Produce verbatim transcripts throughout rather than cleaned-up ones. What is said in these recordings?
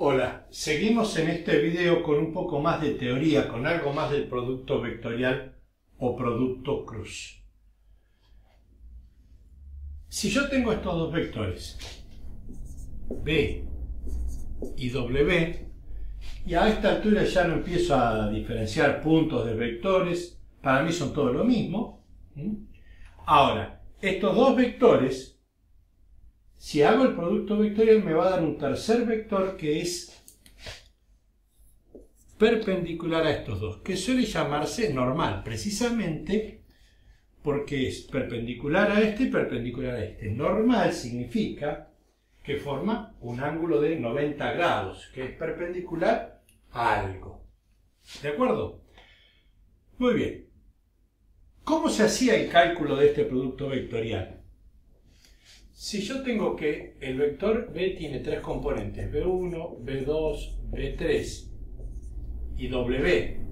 Hola, seguimos en este video con un poco más de teoría, con algo más del producto vectorial o producto cruz. Si yo tengo estos dos vectores, B y W, y a esta altura ya no empiezo a diferenciar puntos de vectores, para mí son todo lo mismo. Ahora, estos dos vectores, si hago el producto vectorial me va a dar un tercer vector que es perpendicular a estos dos, que suele llamarse normal, precisamente porque es perpendicular a este y perpendicular a este. Normal significa que forma un ángulo de noventa grados, que es perpendicular a algo. ¿De acuerdo? Muy bien. ¿Cómo se hacía el cálculo de este producto vectorial? Si yo tengo que el vector B tiene tres componentes, B uno, B dos, B tres, y W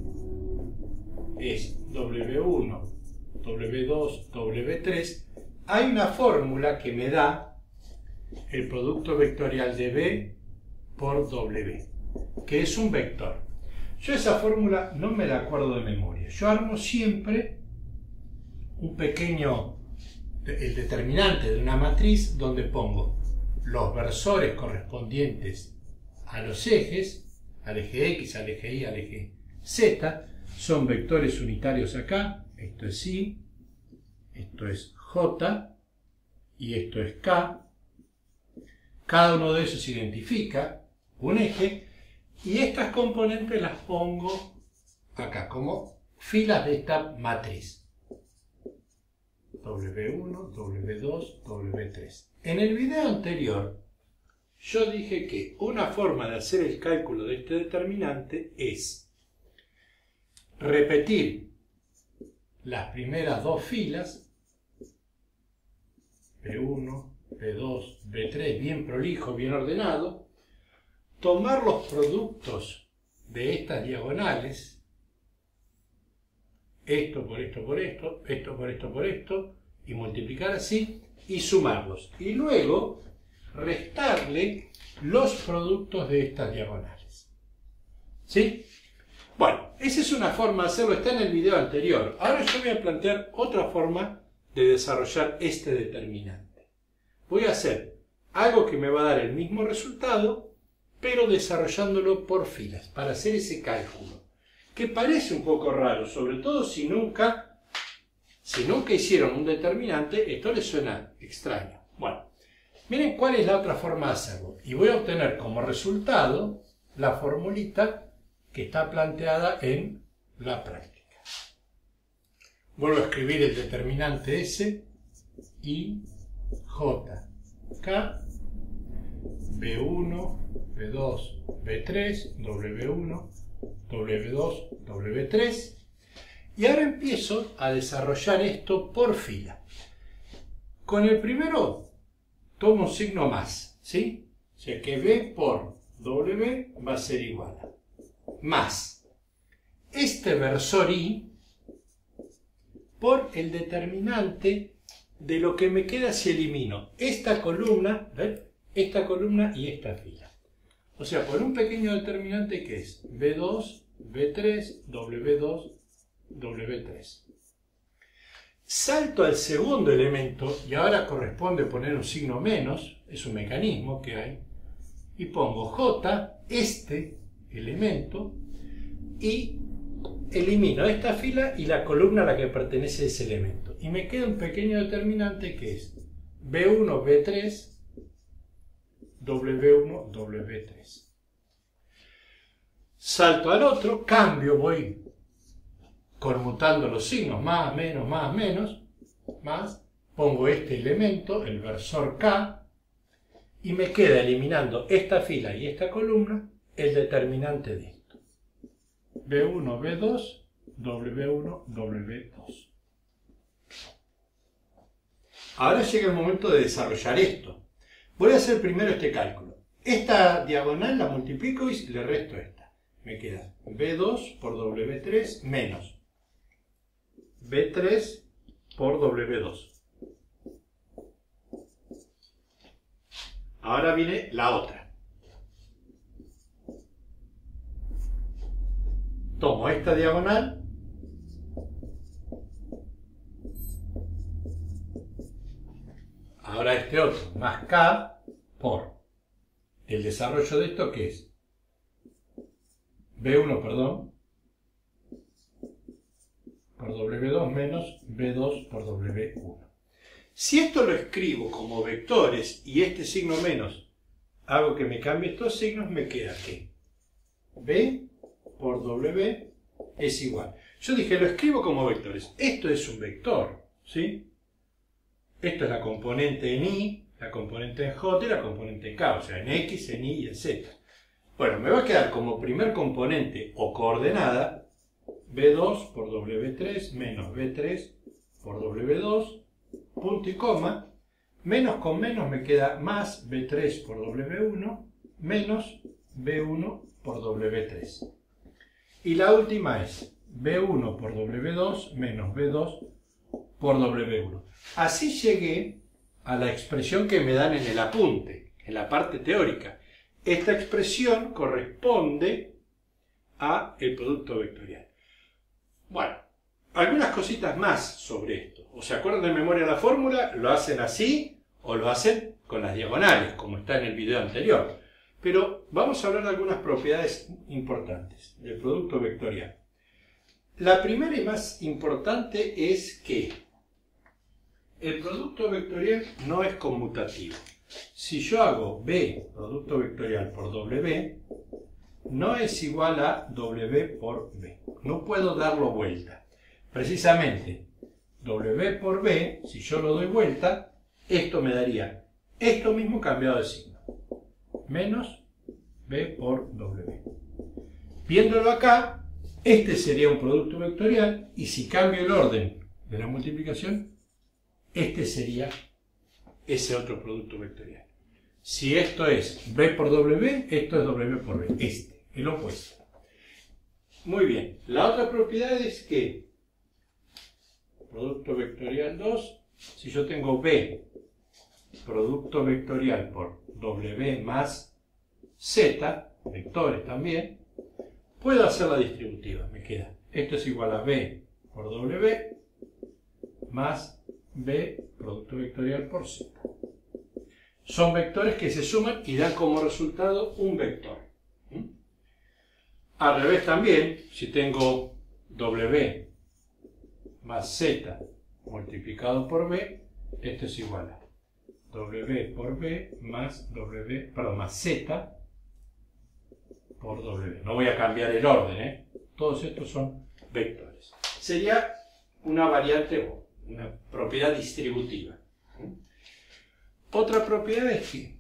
es W uno, W dos, W tres, hay una fórmula que me da el producto vectorial de B por W, que es un vector. Yo esa fórmula no me la acuerdo de memoria. Yo armo siempre un pequeño, el determinante de una matriz donde pongo los versores correspondientes a los ejes, al eje X, al eje Y, al eje Z, son vectores unitarios acá, esto es Y, esto es J y esto es K. Cada uno de esos identifica un eje y estas componentes las pongo acá como filas de esta matriz. W uno, W dos, W tres. En el video anterior yo dije que una forma de hacer el cálculo de este determinante es repetir las primeras dos filas, B uno, B dos, B tres, bien prolijo, bien ordenado, tomar los productos de estas diagonales, esto por esto por esto, esto por esto por esto, y multiplicar así, y sumarlos. Y luego restarle los productos de estas diagonales. ¿Sí? Bueno, esa es una forma de hacerlo, está en el video anterior. Ahora yo voy a plantear otra forma de desarrollar este determinante. Voy a hacer algo que me va a dar el mismo resultado, pero desarrollándolo por filas, para hacer ese cálculo, que parece un poco raro, sobre todo si nunca, si nunca hicieron un determinante, esto les suena extraño. Bueno, miren cuál es la otra forma de hacerlo. Y voy a obtener como resultado la formulita que está planteada en la práctica. Vuelvo a escribir el determinante S, I, J, K, B uno, B dos, B tres, W uno, W dos, W tres. Y ahora empiezo a desarrollar esto por fila. Con el primero tomo un signo más, ¿sí? O sea que B por W va a ser igual a más este versor I por el determinante de lo que me queda si elimino esta columna, ¿ven? Esta columna y esta fila. O sea, por un pequeño determinante que es B dos, B tres, W dos, W tres. Salto al segundo elemento y ahora corresponde poner un signo menos, es un mecanismo que hay, y pongo J, este elemento, y elimino esta fila y la columna a la que pertenece ese elemento. Y me queda un pequeño determinante que es B uno, B tres, W uno, W tres. Salto al otro, cambio, voy conmutando los signos, más, menos, más, menos, más, pongo este elemento, el versor K, y me queda eliminando esta fila y esta columna el determinante de esto. B uno, B dos, W uno, W dos. Ahora llega el momento de desarrollar esto. Voy a hacer primero este cálculo. Esta diagonal la multiplico y le resto esta. Me queda B dos por W tres menos B tres por W dos. Ahora viene la otra. tomo esta diagonal ahora este otro, más K por el desarrollo de esto, que es B uno, perdón, por W dos menos B dos por W uno. Si esto lo escribo como vectores y este signo menos hago que me cambie estos signos, me queda que B por W es igual. Yo dije, lo escribo como vectores. Esto es un vector, ¿sí? Esto es la componente en Y, la componente en J y la componente en K, o sea, en X, en Y y en Z. Bueno, me va a quedar como primer componente o coordenada B dos por W tres menos B tres por W dos, punto y coma, menos con menos me queda más B tres por W uno menos B uno por W tres. Y la última es B uno por W dos menos B dos por W uno. Así llegué a la expresión que me dan en el apunte, en la parte teórica. Esta expresión corresponde a el producto vectorial. Bueno, algunas cositas más sobre esto. ¿O se acuerdan de memoria la fórmula? Lo hacen así o lo hacen con las diagonales, como está en el video anterior. Pero vamos a hablar de algunas propiedades importantes del producto vectorial. La primera y más importante es que el producto vectorial no es conmutativo. Si yo hago B, producto vectorial por W, no es igual a W por B. No puedo darlo vuelta. Precisamente, W por B, si yo lo doy vuelta, esto me daría esto mismo cambiado de signo. Menos B por W. Viéndolo acá, este sería un producto vectorial, y si cambio el orden de la multiplicación, este sería ese otro producto vectorial. Si esto es B por W, esto es W por B. Este, el opuesto. Muy bien. La otra propiedad es que producto vectorial dos, si yo tengo B, producto vectorial por W más Z, vectores también, puedo hacer la distributiva. Me queda, esto es igual a B por W más B, producto vectorial por Z. Son vectores que se suman y dan como resultado un vector. ¿Mm? Al revés también, si tengo W más Z multiplicado por B, esto es igual a W por B más W, perdón, más Z por W. No voy a cambiar el orden, ¿eh? Todos estos son vectores. Sería una variante o una propiedad distributiva. Otra propiedad es que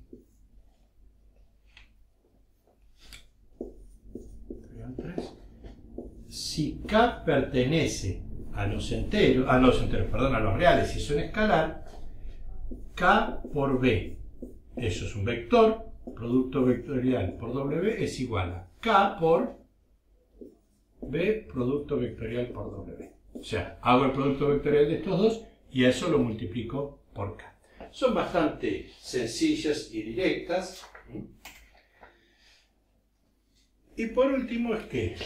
si K pertenece a los enteros, a los enteros, perdón, a los reales, si son escalar, K por B, eso es un vector, producto vectorial por W es igual a K por B, producto vectorial por W. O sea, hago el producto vectorial de estos dos y a eso lo multiplico por K. Son bastante sencillas y directas. Y por último es que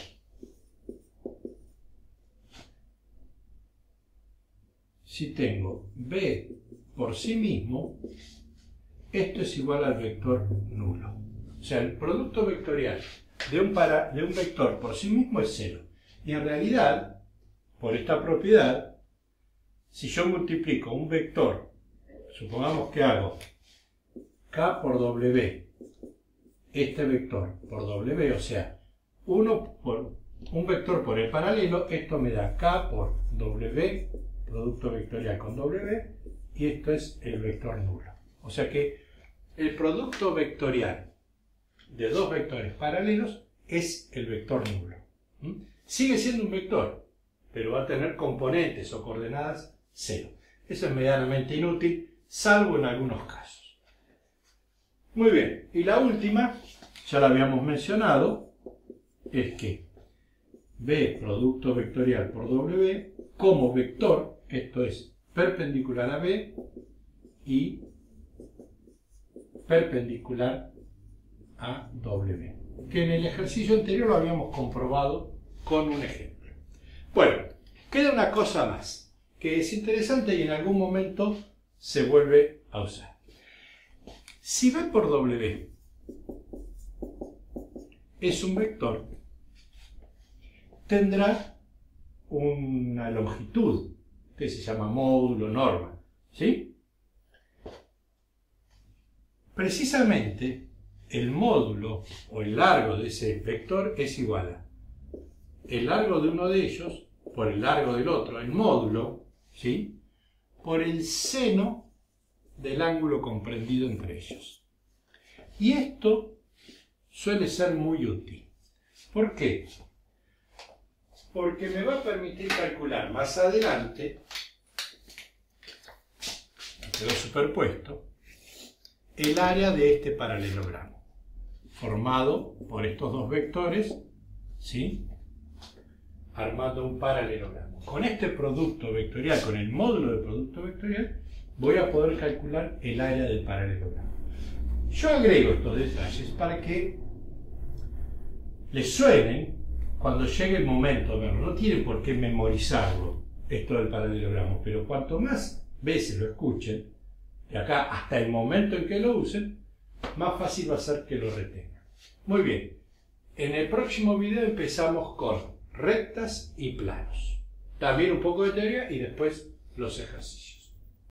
si tengo B por sí mismo, esto es igual al vector nulo. O sea, el producto vectorial de un, para, de un vector por sí mismo es cero. Y en realidad, por esta propiedad, si yo multiplico un vector, supongamos que hago K por W, este vector por W, o sea, uno por, un vector por el paralelo, esto me da K por W, producto vectorial con W, y esto es el vector nulo. O sea que el producto vectorial de dos vectores paralelos es el vector nulo. ¿Mm? Sigue siendo un vector, pero va a tener componentes o coordenadas cero. Eso es medianamente inútil, salvo en algunos casos. Muy bien, y la última, ya la habíamos mencionado, es que B producto vectorial por W como vector, esto es perpendicular a B y perpendicular a W, que en el ejercicio anterior lo habíamos comprobado con un ejemplo. Bueno, queda una cosa más que es interesante y en algún momento se vuelve a usar. Si B por W es un vector, tendrá una longitud que se llama módulo norma, ¿sí? Precisamente el módulo o el largo de ese vector es igual a el largo de uno de ellos por el largo del otro, el módulo, ¿sí?, por el seno del ángulo comprendido entre ellos. Y esto suele ser muy útil. ¿Por qué? Porque me va a permitir calcular más adelante, quedó superpuesto, el área de este paralelogramo, formado por estos dos vectores, ¿sí?, armando un paralelogramo. Con este producto vectorial, con el módulo del producto vectorial, voy a poder calcular el área del paralelogramo. Yo agrego estos detalles para que les suenen cuando llegue el momento de verlo. No tienen por qué memorizarlo, esto del paralelogramo, pero cuanto más veces lo escuchen, de acá hasta el momento en que lo usen, más fácil va a ser que lo retengan. Muy bien, en el próximo video empezamos con rectas y planos. También un poco de teoría y después los ejercicios.